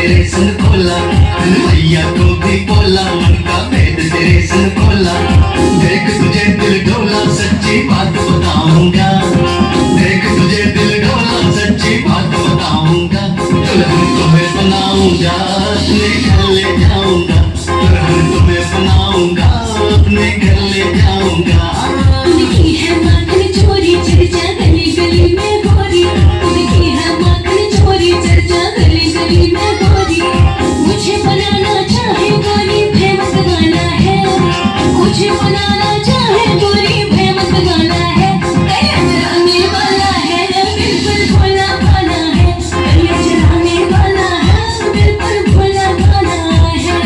तेरे सन खोला, भैया को भी बोला मन का भेद तेरे सन खोला। देख तुझे दिल डोला सच्ची बात बताऊंगा, देख तुझे दिल डोला सच्ची बात बताऊंगा। दुल्हन तुम्हें बनाऊंगा अपने घर ले जाऊंगा, दुल्हन तुम्हें बनाऊंगा अपने घर ले जाऊंगा। उनकी है माखन चोरी चर्चा गली गली में गोरी, उनकी है माखन चोरी चर्चा गली गली में गोरी। मुझे बनाना चाहे गोरी फेमस गाना है, मुझे बनाना चाहे गोरी फेमस गाना है। गले चढ़ाने वाला है बिल्कुल भोला भाला है, गले चढ़ाने वाला है बिल्कुल भोला भाला है।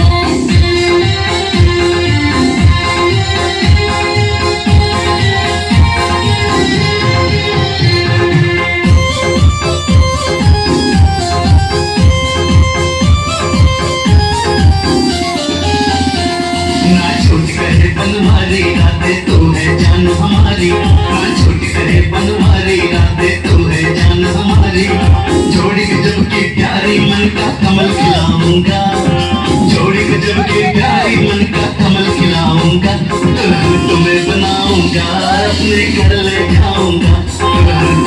ना छूट करे बनवारी रातें तू है जान हमारी, ना छूट करे बनवारी रातें तू है जान हमारी। जोड़ी गजब की प्यारी मन का कमल खिलाऊंगा, जोड़ी गजब की प्यारी मन का कमल खिलाऊंगा। दुल्हन तुम्हें बनाऊंगा अपने घर ले जाऊंगा, दुल्हन